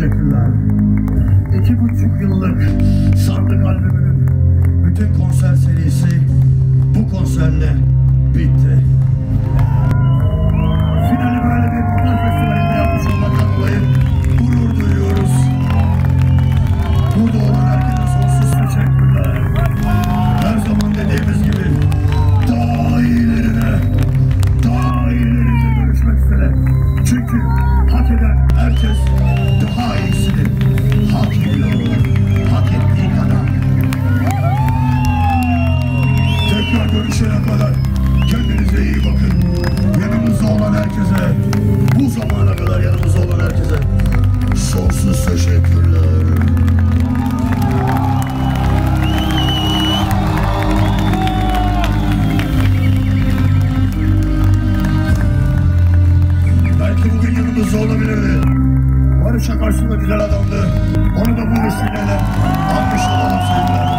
teşekkürler. 2,5 yıllık Sandık albümünün bütün konser serisi bu konserle bitti. Finali böyle bir Mutlak Festivali'nde yapmış olmaktan dolayı gurur duyuyoruz. Burada olan herkese sonsuz teşekkürler. Her zaman dediğimiz gibi daha iyilerine görüşmek üzere. Çünkü hak eden herkes daha iyisini hak ediyor. Hak ettiği kadar. Tekrar görüşene kadar kendinize iyi bakın. Yanımızda olan herkese, bu zamana kadar yanımızda olan herkese sonsuz teşekkürler. Belki bugün yanımızda olabilirdi. Barış Akarsu da güzel adamdı. Onu da bu vesileyle almış olalım sevgiler.